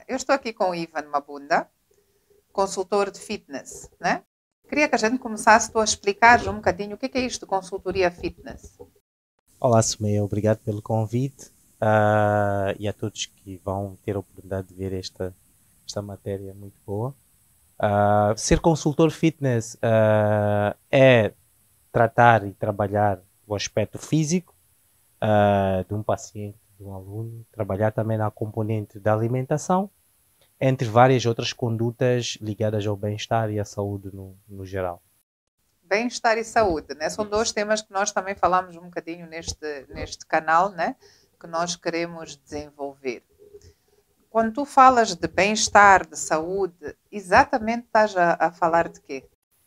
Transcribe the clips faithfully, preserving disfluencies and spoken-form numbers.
eu estou aqui com o Ivan Mabunda, consultor de fitness, né? Queria que a gente começasse tu a explicar um bocadinho o que é isto de consultoria fitness. Olá, Sumaya, obrigado pelo convite, ah, e a todos que vão ter a oportunidade de ver esta, esta matéria muito boa. Ah, ser consultor fitness ah, é tratar e trabalhar o aspecto físico ah, de um paciente, de um aluno, trabalhar também na componente da alimentação, entre várias outras condutas ligadas ao bem-estar e à saúde no, no geral. Bem-estar e saúde, né? São dois temas que nós também falamos um bocadinho neste, neste canal, né? Que nós queremos desenvolver. Quando tu falas de bem-estar, de saúde, exatamente estás a, a falar de quê?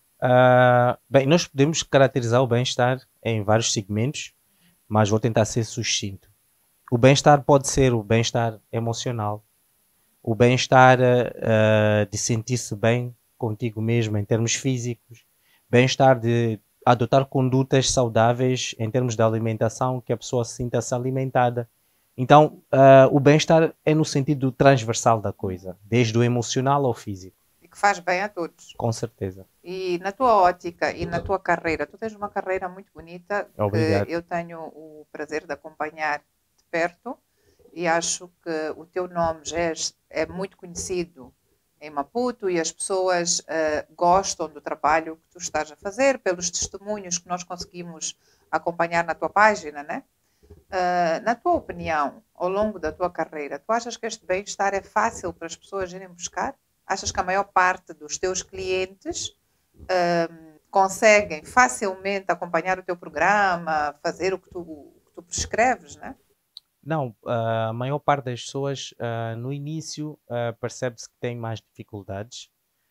Ah, bem, nós podemos caracterizar o bem-estar em vários segmentos, mas vou tentar ser sucinto. O bem-estar pode ser o bem-estar emocional, o bem-estar uh, de sentir-se bem contigo mesmo em termos físicos, bem-estar de adotar condutas saudáveis em termos de alimentação, que a pessoa se sinta-se alimentada. Então, uh, o bem-estar é no sentido transversal da coisa, desde o emocional ao físico, E que faz bem a todos. com certeza. E na tua ótica e na tua carreira, tu tens uma carreira muito bonita que Obrigado. eu tenho o prazer de acompanhar de perto e acho que o teu nome já é, é muito conhecido em Maputo e as pessoas uh, gostam do trabalho que tu estás a fazer, pelos testemunhos que nós conseguimos acompanhar na tua página, né? Uh, na tua opinião, ao longo da tua carreira, tu achas que este bem-estar é fácil para as pessoas irem buscar? Achas que a maior parte dos teus clientes um, conseguem facilmente acompanhar o teu programa, fazer o que tu, o que tu prescreves, né? Não, a maior parte das pessoas uh, no início uh, percebe-se que tem mais dificuldades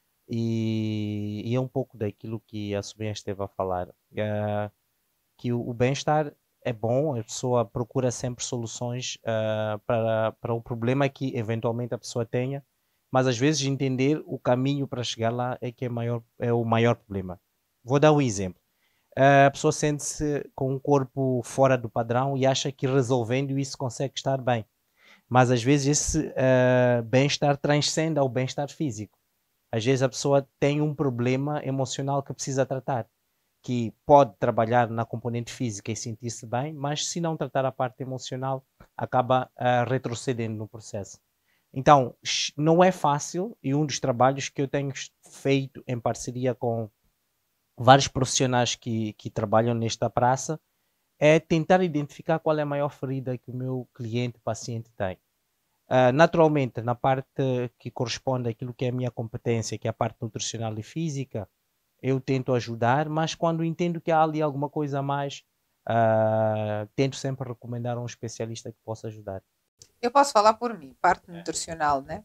e, e é um pouco daquilo que a Sobrinha esteve a falar, uh, que o, o bem-estar é bom, a pessoa procura sempre soluções uh, para, para o problema que eventualmente a pessoa tenha, mas às vezes entender o caminho para chegar lá é que é, maior, é o maior problema. Vou dar um exemplo. A pessoa sente-se com um corpo fora do padrão e acha que resolvendo isso consegue estar bem. Mas às vezes esse uh, bem-estar transcende ao bem-estar físico. Às vezes a pessoa tem um problema emocional que precisa tratar, que pode trabalhar na componente física e sentir-se bem, mas se não tratar a parte emocional, acaba uh, retrocedendo no processo. Então, não é fácil e um dos trabalhos que eu tenho feito em parceria com vários profissionais que, que trabalham nesta praça é tentar identificar qual é a maior ferida que o meu cliente, paciente tem. Uh, naturalmente, na parte que corresponde àquilo que é a minha competência, que é a parte nutricional e física, eu tento ajudar, mas quando entendo que há ali alguma coisa a mais, uh, tento sempre recomendar um especialista que possa ajudar. Eu posso falar por mim, parte nutricional, né?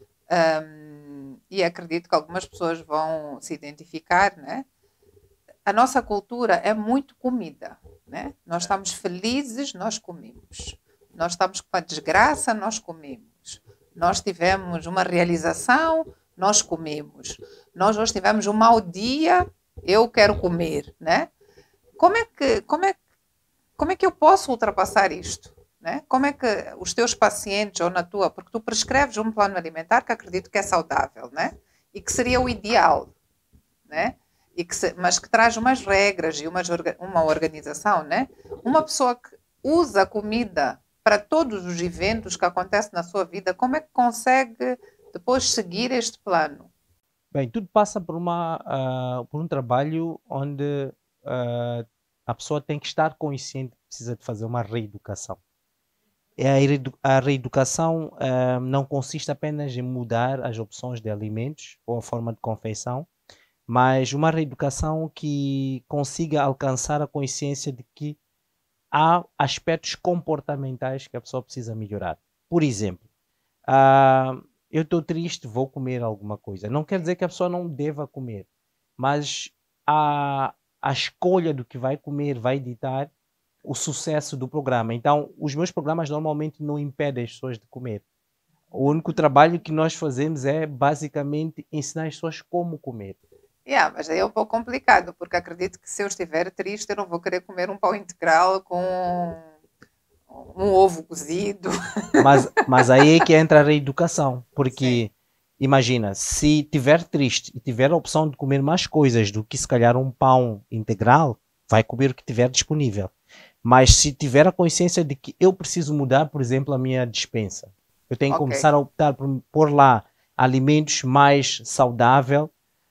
Um, e acredito que algumas pessoas vão se identificar, né? A nossa cultura é muito comida, né? Nós estamos felizes, nós comemos. Nós estamos com uma desgraça, nós comemos. Nós tivemos uma realização, nós comemos. Nós hoje tivemos um mau dia, eu quero comer, né? Como é que, como é, como é que eu posso ultrapassar isto? Né? Como é que os teus pacientes ou na tua, porque tu prescreves um plano alimentar que acredito que é saudável, né? E que seria o ideal, né? E que se, mas que traz umas regras e umas, uma organização, né? Uma pessoa que usa a comida para todos os eventos que acontecem na sua vida, como é que consegue depois seguir este plano? Bem, tudo passa por, uma, uh, por um trabalho onde uh, a pessoa tem que estar consciente que precisa de fazer uma reeducação. E a, reedu a reeducação uh, não consiste apenas em mudar as opções de alimentos ou a forma de confeição, mas uma reeducação que consiga alcançar a consciência de que há aspectos comportamentais que a pessoa precisa melhorar. Por exemplo, uh, eu estou triste, vou comer alguma coisa. Não quer dizer que a pessoa não deva comer, mas a, a escolha do que vai comer vai ditar o sucesso do programa. Então, os meus programas normalmente não impedem as pessoas de comer. O único trabalho que nós fazemos é basicamente ensinar as pessoas como comer. Yeah, mas aí é um pouco complicado, porque acredito que se eu estiver triste, eu não vou querer comer um pão integral com um ovo cozido. Mas, mas aí é que entra a reeducação, porque sim, imagina, se tiver triste e tiver a opção de comer mais coisas do que se calhar um pão integral, vai comer o que tiver disponível. Mas se tiver a consciência de que eu preciso mudar, por exemplo, a minha despensa, eu tenho que Ok. começar a optar por pôr lá alimentos mais saudáveis,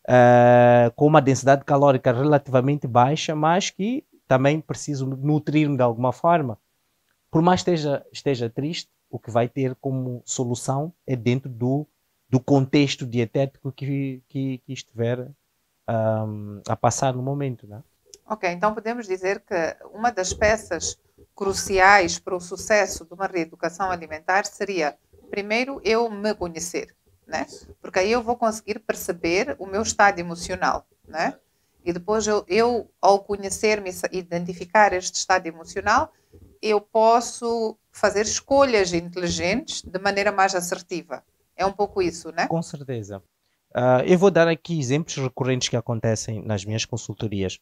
uh, com uma densidade calórica relativamente baixa, mas que também preciso nutrir-me de alguma forma. Por mais que esteja, esteja triste, o que vai ter como solução é dentro do, do contexto dietético que, que, que estiver um, a passar no momento, né? Ok, então podemos dizer que uma das peças cruciais para o sucesso de uma reeducação alimentar seria, primeiro, eu me conhecer, né? Porque aí eu vou conseguir perceber o meu estado emocional, né? E depois eu, eu ao conhecer-me e identificar este estado emocional, eu posso fazer escolhas inteligentes de maneira mais assertiva. É um pouco isso, né? Com certeza. Uh, eu vou dar aqui exemplos recorrentes que acontecem nas minhas consultorias.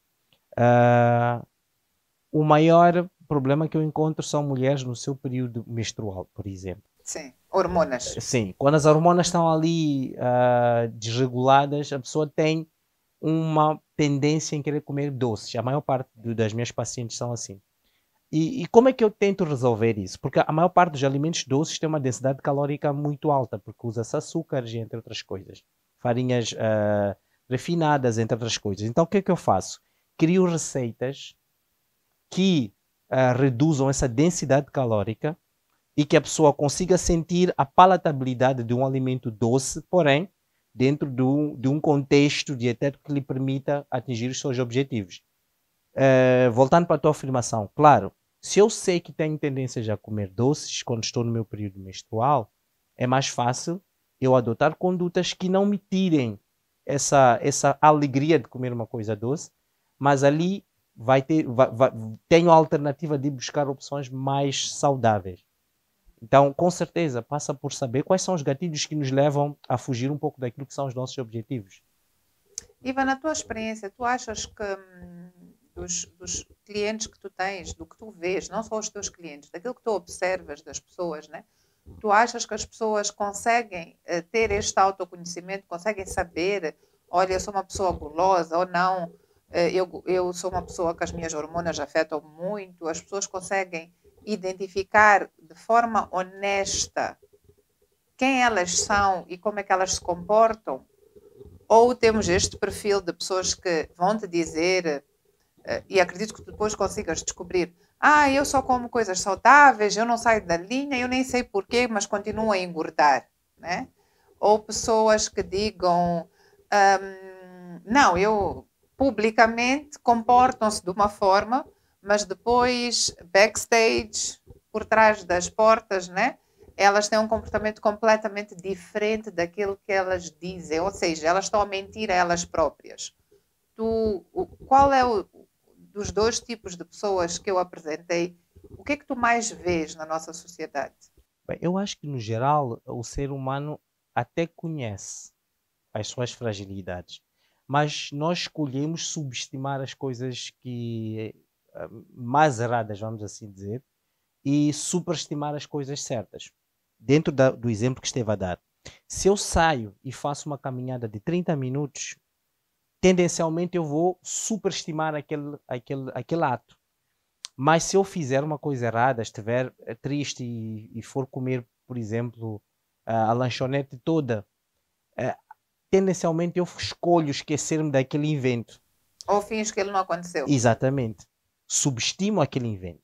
Uh, o maior problema que eu encontro são mulheres no seu período menstrual, por exemplo. Sim, hormonas. Sim, quando as hormonas estão ali uh, desreguladas, a pessoa tem uma tendência em querer comer doces. A maior parte do, das minhas pacientes são assim. E, e como é que eu tento resolver isso? Porque a maior parte dos alimentos doces tem uma densidade calórica muito alta, porque usa-se açúcares, entre outras coisas. Farinhas uh, refinadas, entre outras coisas. Então o que é que eu faço? Crio receitas que uh, reduzam essa densidade calórica e que a pessoa consiga sentir a palatabilidade de um alimento doce, porém, dentro do, de um contexto dietético que lhe permita atingir os seus objetivos. Uh, voltando para a tua afirmação, claro, se eu sei que tenho tendências a comer doces quando estou no meu período menstrual, é mais fácil eu adotar condutas que não me tirem essa, essa alegria de comer uma coisa doce, mas ali vai ter, vai, vai, tenho a alternativa de buscar opções mais saudáveis. Então, com certeza, passa por saber quais são os gatilhos que nos levam a fugir um pouco daquilo que são os nossos objetivos. Iva, na tua experiência, tu achas que hum, dos, dos clientes que tu tens, do que tu vês, não só os teus clientes, daquilo que tu observas das pessoas, né? Tu achas que as pessoas conseguem uh, ter este autoconhecimento, conseguem saber, olha, eu sou uma pessoa gulosa ou não, uh, eu, eu sou uma pessoa que as minhas hormonas afetam muito, as pessoas conseguem identificar de forma honesta quem elas são e como é que elas se comportam? Ou temos este perfil de pessoas que vão te dizer, uh, e acredito que depois consigas descobrir, ah, eu só como coisas saudáveis, eu não saio da linha, eu nem sei porquê, mas continuo a engordar, né? Ou pessoas que digam, um, não, eu publicamente comportam-se de uma forma, mas depois, backstage, por trás das portas, né? Elas têm um comportamento completamente diferente daquilo que elas dizem, ou seja, elas estão a mentir a elas próprias. Tu, o, qual é o dos dois tipos de pessoas que eu apresentei, o que é que tu mais vês na nossa sociedade? Bem, eu acho que, no geral, o ser humano até conhece as suas fragilidades, mas nós escolhemos subestimar as coisas que mais erradas, vamos assim dizer, e superestimar as coisas certas. Dentro da, do exemplo que esteve a dar, se eu saio e faço uma caminhada de trinta minutos, tendencialmente eu vou superestimar aquele, aquele, aquele ato. Mas se eu fizer uma coisa errada, estiver triste e, e for comer, por exemplo, a, a lanchonete toda, é, tendencialmente eu escolho esquecer-me daquele evento. Ou fins que ele não aconteceu. Exatamente. Subestimo aquele evento.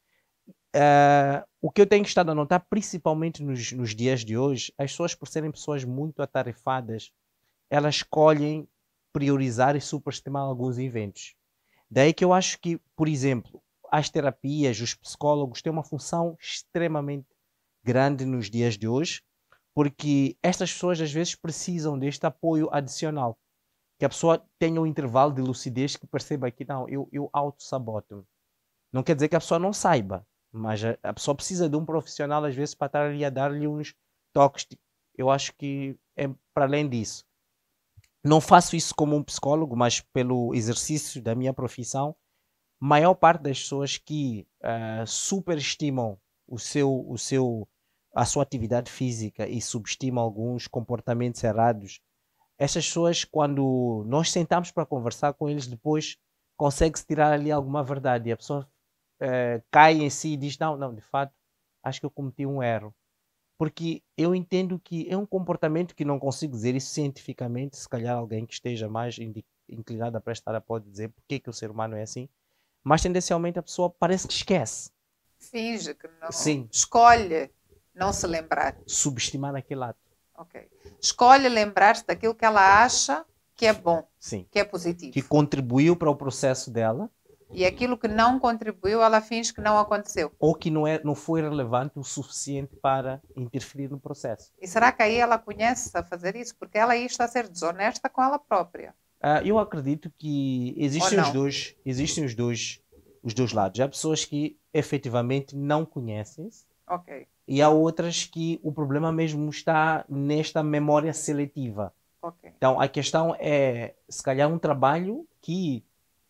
Uh, o que eu tenho estado a notar, principalmente nos, nos dias de hoje, as pessoas, por serem pessoas muito atarefadas, elas escolhem priorizar e superestimar alguns eventos. Daí que eu acho que, por exemplo, as terapias, os psicólogos têm uma função extremamente grande nos dias de hoje, porque estas pessoas às vezes precisam deste apoio adicional. Que a pessoa tenha um intervalo de lucidez que perceba que não, eu, eu auto-saboto-me. Não quer dizer que a pessoa não saiba, mas a, a pessoa precisa de um profissional às vezes para estar ali a dar-lhe uns toques. Eu acho que é para além disso. Não faço isso como um psicólogo, mas pelo exercício da minha profissão, maior parte das pessoas que uh, superestimam o seu, o seu, a sua atividade física e subestimam alguns comportamentos errados, essas pessoas, quando nós sentamos para conversar com eles, depois consegue-se tirar ali alguma verdade e a pessoa uh, cai em si e diz, não, não, de fato, acho que eu cometi um erro. Porque eu entendo que é um comportamento que não consigo dizer isso cientificamente, se calhar alguém que esteja mais inclinado a prestar apoio pode dizer porque que o ser humano é assim, mas tendencialmente a pessoa parece que esquece. Finge que não. Sim. Escolhe não se lembrar. Subestimar aquele ato. Ok. Escolhe lembrar-se daquilo que ela acha que é bom, Sim. que é positivo. Que contribuiu para o processo dela. E aquilo que não contribuiu, ela finge que não aconteceu. Ou que não, é, não foi relevante o suficiente para interferir no processo. E será que aí ela conhece a fazer isso? Porque ela aí está a ser desonesta com ela própria. Uh, eu acredito que existem os dois, existem os dois, os dois lados. Há pessoas que efetivamente não conhecem-se. Ok. E há outras que o problema mesmo está nesta memória seletiva. Okay. Então, a questão é, se calhar, um trabalho que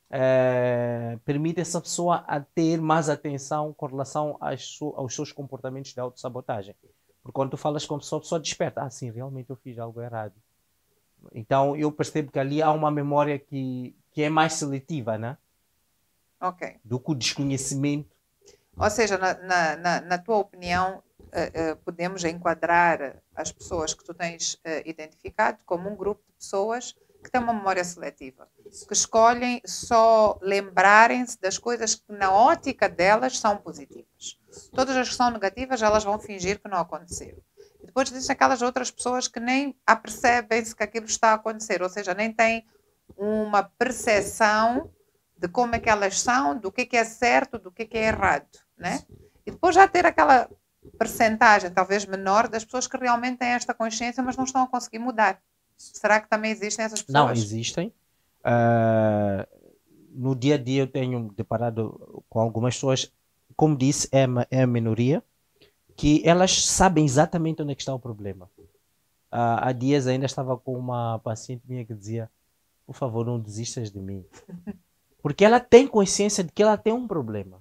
é, permite essa pessoa a ter mais atenção com relação às, aos seus comportamentos de autossabotagem. Porque quando tu falas com a pessoa, a pessoa desperta. Ah, sim, realmente eu fiz algo errado. Então, eu percebo que ali há uma memória que, que é mais seletiva, né? Ok. Do que o desconhecimento. Ou seja, na, na, na, na tua opinião, uh, uh, podemos enquadrar as pessoas que tu tens uh, identificado como um grupo de pessoas que têm uma memória seletiva, que escolhem só lembrarem-se das coisas que na ótica delas são positivas. Todas as que são negativas, elas vão fingir que não aconteceram. E depois existem aquelas outras pessoas que nem apercebem-se que aquilo está a acontecer, ou seja, nem têm uma percepção de como é que elas são, do que é certo, do que é errado, né? E depois já ter aquela percentagem, talvez menor, das pessoas que realmente têm esta consciência, mas não estão a conseguir mudar. Será que também existem essas pessoas? Não, existem. Uh, no dia a dia eu tenho deparado com algumas pessoas, como disse, é, é a minoria, que elas sabem exatamente onde é que está o problema. Uh, há dias ainda estava com uma paciente minha que dizia, por favor, não desistas de mim. Porque ela tem consciência de que ela tem um problema.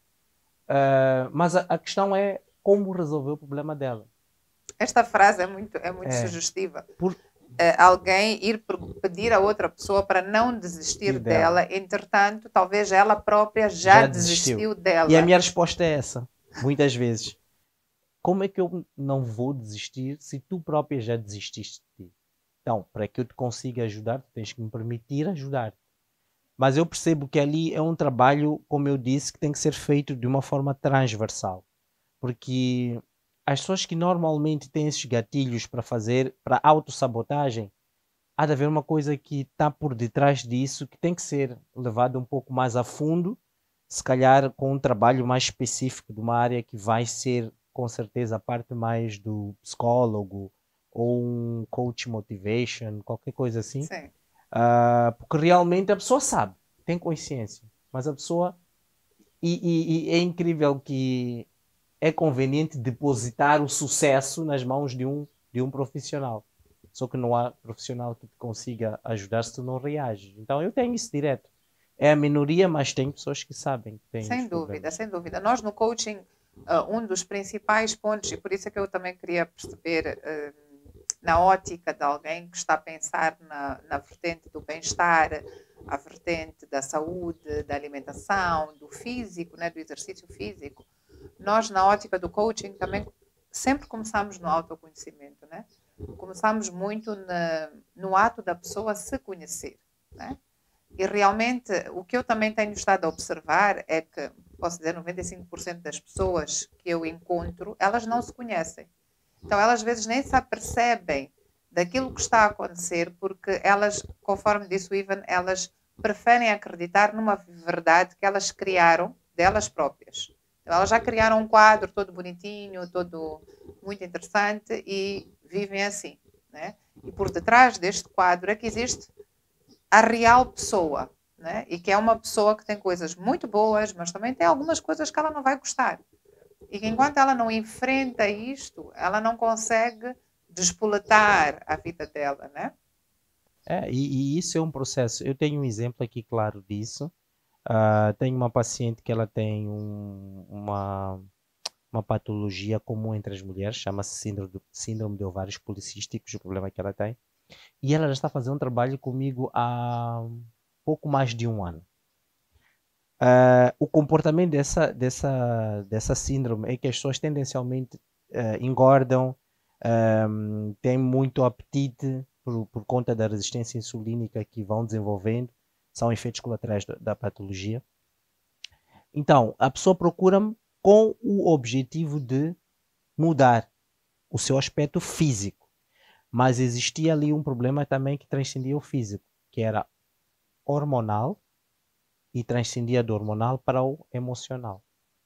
Uh, mas a, a questão é como resolver o problema dela. Esta frase é muito, é muito é. sugestiva. Por... Uh, alguém ir pedir a outra pessoa para não desistir dela. dela, entretanto, talvez ela própria já, já desistiu. desistiu dela. E a minha resposta é essa, muitas vezes. Como é que eu não vou desistir se tu própria já desististe de ti? Então, para que eu te consiga ajudar, tu tens que me permitir ajudar. Mas eu percebo que ali é um trabalho, como eu disse, que tem que ser feito de uma forma transversal. Porque as pessoas que normalmente têm esses gatilhos para fazer, para autossabotagem, há de haver uma coisa que está por detrás disso, que tem que ser levada um pouco mais a fundo, se calhar com um trabalho mais específico de uma área que vai ser, com certeza, a parte mais do psicólogo ou um coach motivation, qualquer coisa assim. Sim. Uh, porque realmente a pessoa sabe, tem consciência, mas a pessoa e, e, e é incrível que é conveniente depositar o sucesso nas mãos de um, de um profissional, só que não há profissional que te consiga ajudar se tu não reages. Então eu tenho isso direto, é a minoria, mas tem pessoas que sabem que têm sem dúvida, problemas. Sem dúvida. Nós no coaching, uh, um dos principais pontos, e por isso é que eu também queria perceber uh, na ótica de alguém que está a pensar na, na vertente do bem-estar, a vertente da saúde, da alimentação, do físico, né, do exercício físico, nós na ótica do coaching também sempre começamos no autoconhecimento, né? Começamos muito na, no ato da pessoa se conhecer, né? E realmente o que eu também tenho estado a observar é que, posso dizer, noventa e cinco por cento das pessoas que eu encontro, elas não se conhecem. Então, elas às vezes nem se apercebem daquilo que está a acontecer, porque elas, conforme disse o Ivan, elas preferem acreditar numa verdade que elas criaram delas próprias. Então, elas já criaram um quadro todo bonitinho, todo muito interessante e vivem assim, né? E por detrás deste quadro é que existe a real pessoa, né? E que é uma pessoa que tem coisas muito boas, mas também tem algumas coisas que ela não vai gostar. E que enquanto ela não enfrenta isto, ela não consegue despoletar a vida dela, né? É, e, e isso é um processo. Eu tenho um exemplo aqui claro disso. Uh, tenho uma paciente que ela tem um, uma, uma patologia comum entre as mulheres, chama-se síndrome, do- síndrome de ovários policísticos, o problema que ela tem. E ela já está fazendo um trabalho comigo há pouco mais de um ano. Uh, o comportamento dessa, dessa, dessa síndrome é que as pessoas tendencialmente uh, engordam, um, têm muito apetite por, por conta da resistência insulínica que vão desenvolvendo, são efeitos colaterais da, da patologia. Então, a pessoa procura-me com o objetivo de mudar o seu aspecto físico, mas existia ali um problema também que transcendia o físico, que era hormonal, e transcendia do hormonal para o emocional.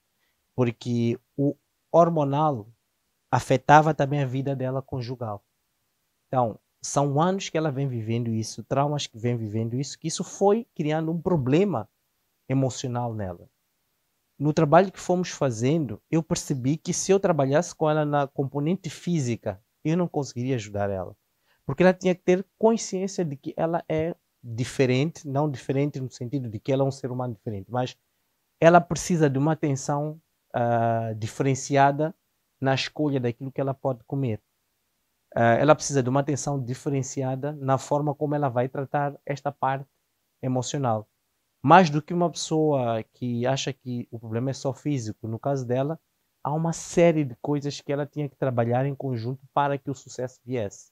Porque o hormonal afetava também a vida dela conjugal. Então, são anos que ela vem vivendo isso, traumas que vem vivendo isso, que isso foi criando um problema emocional nela. No trabalho que fomos fazendo, eu percebi que se eu trabalhasse com ela na componente física, eu não conseguiria ajudar ela. Porque ela tinha que ter consciência de que ela é diferente, não diferente no sentido de que ela é um ser humano diferente, mas ela precisa de uma atenção uh, diferenciada na escolha daquilo que ela pode comer. Uh, ela precisa de uma atenção diferenciada na forma como ela vai tratar esta parte emocional. Mais do que uma pessoa que acha que o problema é só físico, no caso dela, há uma série de coisas que ela tinha que trabalhar em conjunto para que o sucesso viesse.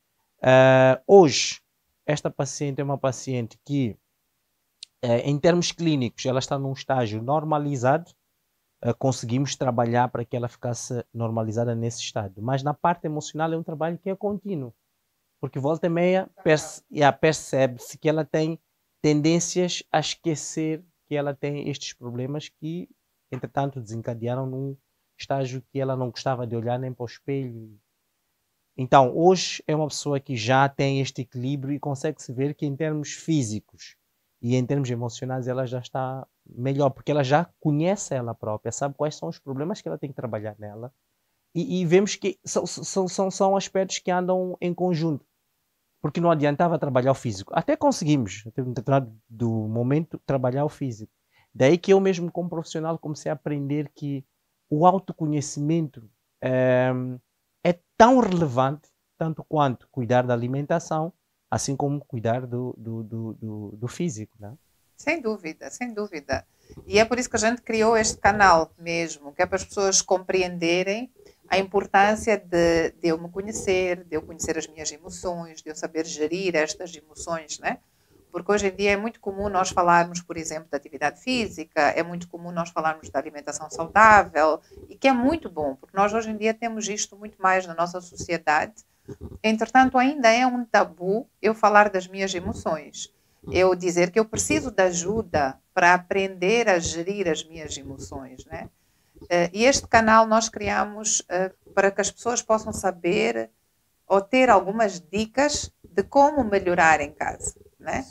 Uh, hoje, esta paciente é uma paciente que, uh, em termos clínicos, ela está num estágio normalizado. Uh, conseguimos trabalhar para que ela ficasse normalizada nesse estado. Mas na parte emocional é um trabalho que é contínuo. Porque volta e meia perce percebe-se que ela tem tendências a esquecer que ela tem estes problemas que, entretanto, desencadearam num estágio que ela não gostava de olhar nem para o espelho. Então, hoje é uma pessoa que já tem este equilíbrio e consegue-se ver que em termos físicos e em termos emocionais ela já está melhor, porque ela já conhece ela própria, sabe quais são os problemas que ela tem que trabalhar nela e, e vemos que são, são, são, são aspectos que andam em conjunto. Porque não adiantava trabalhar o físico. Até conseguimos, até um determinado do momento, trabalhar o físico. Daí que eu mesmo, como profissional, comecei a aprender que o autoconhecimento é, é tão relevante, tanto quanto cuidar da alimentação, assim como cuidar do, do, do, do, do físico, né? Sem dúvida, sem dúvida. E é por isso que a gente criou este canal mesmo, que é para as pessoas compreenderem a importância de, de eu me conhecer, de eu conhecer as minhas emoções, de eu saber gerir estas emoções, né? Porque hoje em dia é muito comum nós falarmos, por exemplo, da atividade física, é muito comum nós falarmos da alimentação saudável, e que é muito bom, porque nós hoje em dia temos isto muito mais na nossa sociedade. Entretanto, ainda é um tabu eu falar das minhas emoções. Eu dizer que eu preciso de ajuda para aprender a gerir as minhas emoções, né? E este canal nós criamos para que as pessoas possam saber ou ter algumas dicas de como melhorar em casa, né?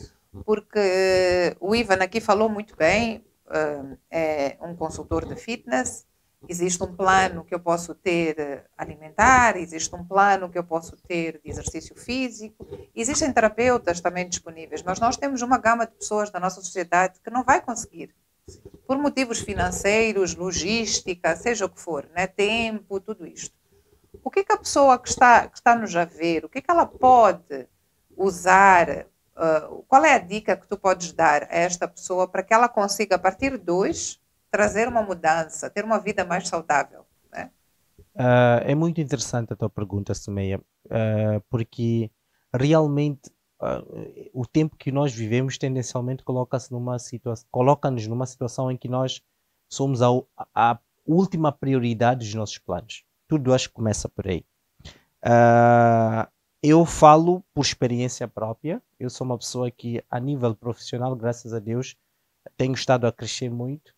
Porque o Ivan aqui falou muito bem, é um consultor de fitness, existe um plano que eu posso ter alimentar, existe um plano que eu posso ter de exercício físico, existem terapeutas também disponíveis, mas nós temos uma gama de pessoas na nossa sociedade que não vai conseguir, por motivos financeiros, logística, seja o que for, né? Tempo, tudo isto. O que, que a pessoa que está, que está nos a ver, o que, que ela pode usar, uh, qual é a dica que tu podes dar a esta pessoa para que ela consiga, a partir de hoje, trazer uma mudança, ter uma vida mais saudável, né? Uh, é muito interessante a tua pergunta, Sumeia, uh, porque realmente uh, o tempo que nós vivemos tendencialmente coloca-se numa situação, coloca-nos numa situação em que nós somos a, a última prioridade dos nossos planos. Tudo acho que começa por aí. Uh, eu falo por experiência própria. Eu sou uma pessoa que, a nível profissional, graças a Deus, tenho estado a crescer muito,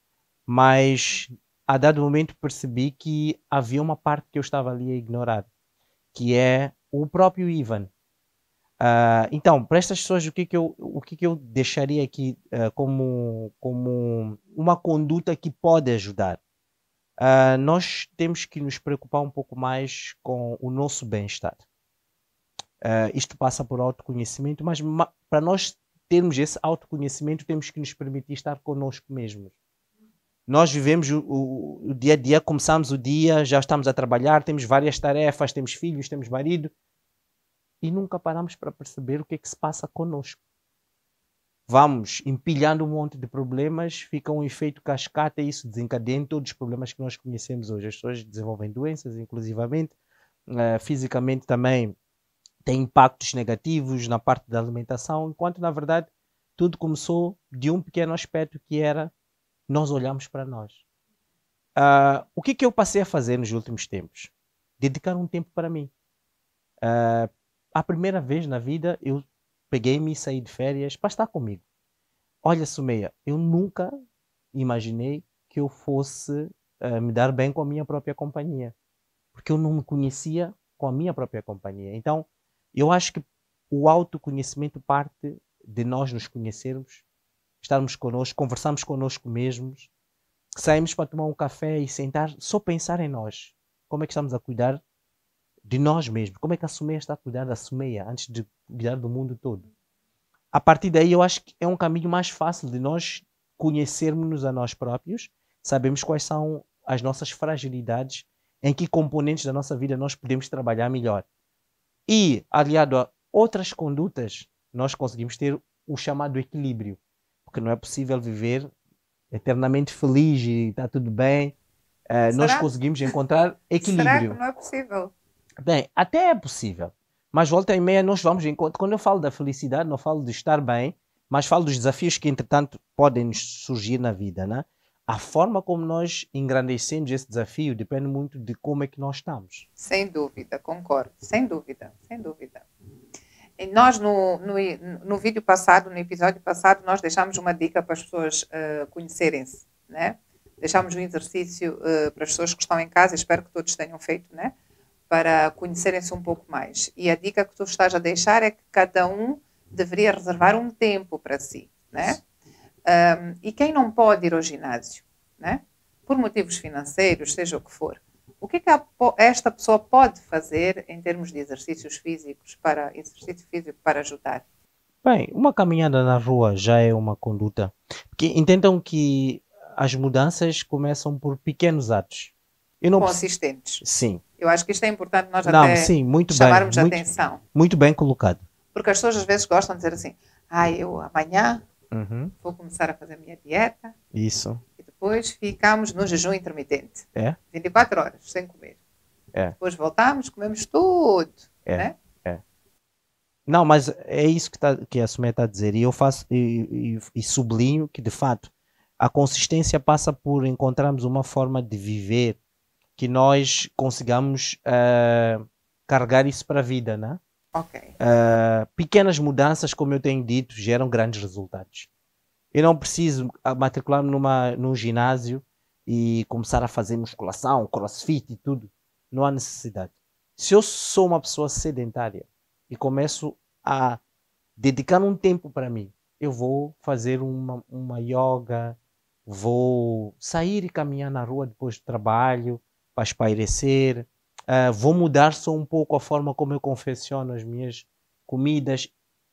mas a dado momento percebi que havia uma parte que eu estava ali a ignorar, que é o próprio Ivan. Uh, então, para estas pessoas, o que, que, eu, o que, que eu deixaria aqui uh, como, como uma conduta que pode ajudar? Uh, nós temos que nos preocupar um pouco mais com o nosso bem-estar. Uh, isto passa por autoconhecimento, mas para nós termos esse autoconhecimento, temos que nos permitir estar connosco mesmos. Nós vivemos o, o, o dia a dia, começamos o dia, já estamos a trabalhar, temos várias tarefas, temos filhos, temos marido, e nunca paramos para perceber o que é que se passa connosco. Vamos empilhando um monte de problemas, fica um efeito cascata e isso desencadeia todos os problemas que nós conhecemos hoje. As pessoas desenvolvem doenças, inclusivamente, uh, fisicamente também tem impactos negativos na parte da alimentação, enquanto, na verdade, tudo começou de um pequeno aspecto que era nós olhamos para nós. Uh, o que é que eu passei a fazer nos últimos tempos? Dedicar um tempo para mim. Uh, a primeira vez na vida, eu peguei-me e saí de férias para estar comigo. Olha, Sumeia, eu nunca imaginei que eu fosse uh, me dar bem com a minha própria companhia. Porque eu não me conhecia com a minha própria companhia. Então, eu acho que o autoconhecimento parte de nós nos conhecermos, estarmos connosco, conversarmos connosco mesmos, saímos para tomar um café e sentar, só pensar em nós. Como é que estamos a cuidar de nós mesmos? Como é que a Sumeia está a cuidar da Sumeia antes de cuidar do mundo todo? A partir daí, eu acho que é um caminho mais fácil de nós conhecermos-nos a nós próprios, sabemos quais são as nossas fragilidades, em que componentes da nossa vida nós podemos trabalhar melhor. E, aliado a outras condutas, nós conseguimos ter o chamado equilíbrio. Porque não é possível viver eternamente feliz e está tudo bem. Uh, nós conseguimos encontrar equilíbrio. Será que não é possível? Bem, até é possível. Mas volta e meia nós vamos encontrar. Quando eu falo da felicidade, não falo de estar bem, mas falo dos desafios que, entretanto, podem nos surgir na vida, né? A forma como nós engrandecemos esse desafio depende muito de como é que nós estamos. Sem dúvida, concordo. Sem dúvida, sem dúvida. E nós, no, no, no vídeo passado, no episódio passado, nós deixámos uma dica para as pessoas uh, conhecerem-se, né? Deixámos um exercício uh, para as pessoas que estão em casa, espero que todos tenham feito, né? Para conhecerem-se um pouco mais. E a dica que tu estás a deixar é que cada um deveria reservar um tempo para si, né? Um, e quem não pode ir ao ginásio, né? Por motivos financeiros, seja o que for, o que é que a, esta pessoa pode fazer em termos de exercícios físicos para exercício físico para ajudar? Bem, uma caminhada na rua já é uma conduta. Porque entendam que as mudanças começam por pequenos atos. Eu não consistentes. Preciso... Sim. Eu acho que isto é importante nós não, até sim, muito chamarmos bem, a muito, atenção. Muito bem colocado. Porque as pessoas às vezes gostam de dizer assim, ah, eu amanhã uhum. vou começar a fazer a minha dieta. Isso. E depois ficamos no jejum intermitente. É? vinte e quatro horas, sem comer. É. Depois voltamos, comemos tudo. É. Né? É. Não, mas é isso que, tá, que a Sumeia está a dizer. E eu faço e, e, e sublinho que, de fato, a consistência passa por encontrarmos uma forma de viver que nós consigamos uh, carregar isso para a vida, né? Ok. Uh, pequenas mudanças, como eu tenho dito, geram grandes resultados. Eu não preciso matricular-me numa, num ginásio e começar a fazer musculação, crossfit e tudo. Não há necessidade. Se eu sou uma pessoa sedentária e começo a dedicar um tempo para mim, eu vou fazer uma, uma yoga, vou sair e caminhar na rua depois do trabalho, para espairecer, uh, vou mudar só um pouco a forma como eu confecciono as minhas comidas.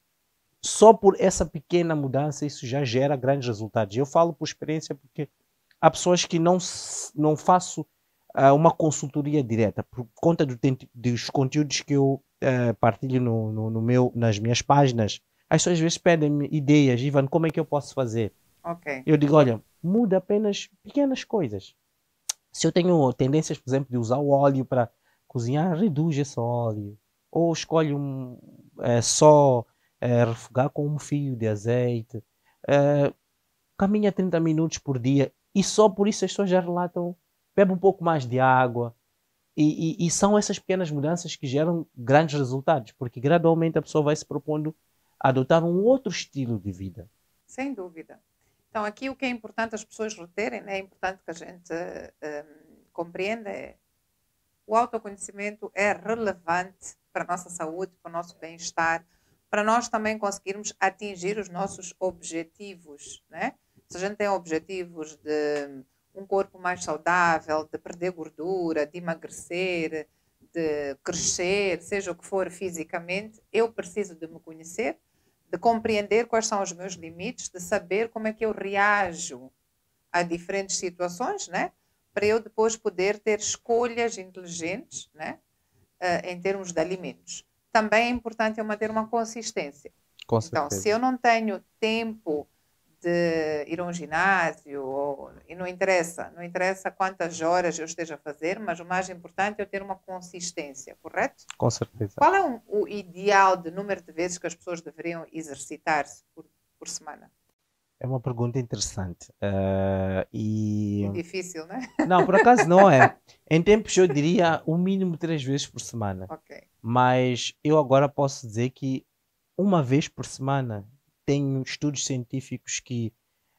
Só por essa pequena mudança isso já gera grandes resultados. Eu falo por experiência porque há pessoas que não, não faço uh, uma consultoria direta por conta do, dos conteúdos que eu uh, partilho no, no, no meu, nas minhas páginas. As pessoas às vezes pedem-me ideias, Ivan, como é que eu posso fazer? Okay. Eu digo, olha, muda apenas pequenas coisas. Se eu tenho tendências, por exemplo, de usar o óleo para cozinhar, reduz esse óleo. Ou escolhe um, é, só é, refogar com um fio de azeite. É, caminha trinta minutos por dia. E só por isso as pessoas já relatam, bebe um pouco mais de água. E, e, e são essas pequenas mudanças que geram grandes resultados. Porque gradualmente a pessoa vai se propondo a adotar um outro estilo de vida. Sem dúvida. Então, aqui o que é importante as pessoas reterem, né? É importante que a gente um, compreenda, é o autoconhecimento é relevante para a nossa saúde, para o nosso bem-estar, para nós também conseguirmos atingir os nossos objetivos, né? Se a gente tem objetivos de um corpo mais saudável, de perder gordura, de emagrecer, de crescer, seja o que for fisicamente, eu preciso de me conhecer, de compreender quais são os meus limites, de saber como é que eu reajo a diferentes situações, né? Para eu depois poder ter escolhas inteligentes, né? Uh, em termos de alimentos. Também é importante eu manter uma consistência. Com então, certeza. se eu não tenho tempo de ir a um ginásio, ou, e não interessa, não interessa quantas horas eu esteja a fazer, mas o mais importante é eu ter uma consistência, correto? Com certeza. Qual é um, o ideal de número de vezes que as pessoas deveriam exercitar-se por, por semana? É uma pergunta interessante. Uh, e... É difícil, não é? Não, por acaso não é. Em tempos eu diria o mínimo três vezes por semana. Ok. Mas eu agora posso dizer que uma vez por semana tenho estudos científicos que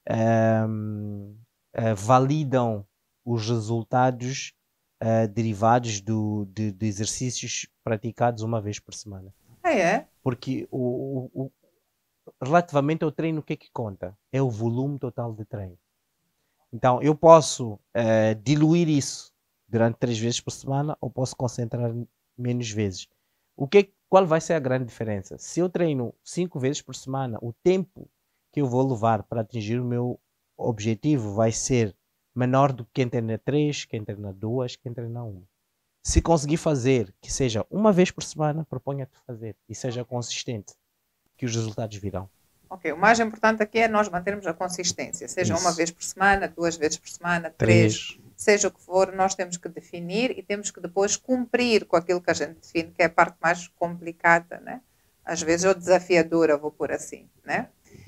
um, uh, validam os resultados uh, derivados do, de, de exercícios praticados uma vez por semana. Ah, é? Porque o, o, o, relativamente ao treino, o que é que conta? É o volume total de treino. Então, eu posso uh, diluir isso durante três vezes por semana ou posso concentrar menos vezes. O que, qual vai ser a grande diferença? Se eu treino cinco vezes por semana, o tempo que eu vou levar para atingir o meu objetivo vai ser menor do que quem treina três, quem treina duas, quem treina uma. Se conseguir fazer que seja uma vez por semana, proponha-te fazer e seja consistente, que os resultados virão. Ok, o mais importante aqui é nós mantermos a consistência, seja Isso. uma vez por semana, duas vezes por semana, três, Três. seja o que for, nós temos que definir e temos que depois cumprir com aquilo que a gente define, que é a parte mais complicada, né? Às vezes ou desafiadora, vou pôr assim, né?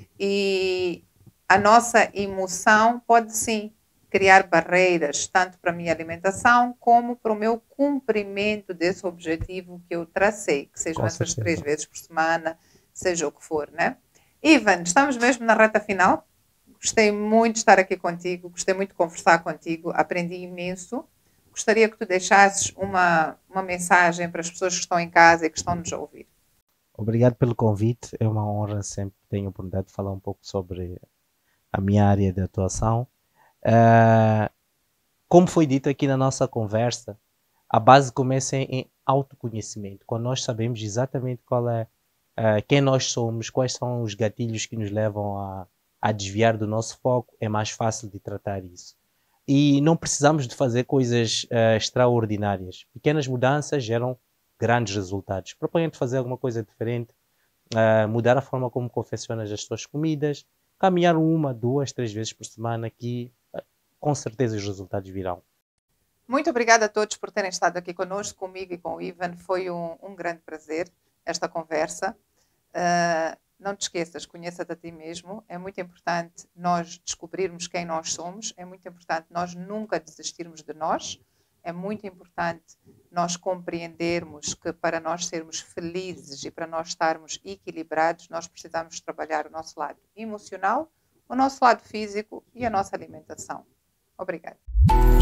E a nossa emoção pode sim criar barreiras, tanto para a minha alimentação, como para o meu cumprimento desse objetivo que eu tracei, que sejam Com essas certeza. três vezes por semana, seja o que for, né? Ivan, estamos mesmo na reta final. Gostei muito de estar aqui contigo, gostei muito de conversar contigo, aprendi imenso. Gostaria que tu deixasses uma, uma mensagem para as pessoas que estão em casa e que estão nos a ouvir. Obrigado pelo convite, é uma honra sempre que tenho a oportunidade de falar um pouco sobre a minha área de atuação. Uh, como foi dito aqui na nossa conversa, a base começa em autoconhecimento, quando nós sabemos exatamente qual é Uh, quem nós somos, quais são os gatilhos que nos levam a, a desviar do nosso foco, é mais fácil de tratar isso. E não precisamos de fazer coisas uh, extraordinárias. Pequenas mudanças geram grandes resultados. Proponha-te fazer alguma coisa diferente, uh, mudar a forma como confeccionas as tuas comidas, caminhar uma, duas, três vezes por semana, que uh, com certeza os resultados virão. Muito obrigada a todos por terem estado aqui conosco, comigo e com o Ivan. Foi um, um grande prazer esta conversa. Uh, não te esqueças, conheça-te a ti mesmo. É muito importante nós descobrirmos quem nós somos. É muito importante nós nunca desistirmos de nós. É muito importante nós compreendermos que para nós sermos felizes e para nós estarmos equilibrados, nós precisamos trabalhar o nosso lado emocional, o nosso lado físico e a nossa alimentação. Obrigada.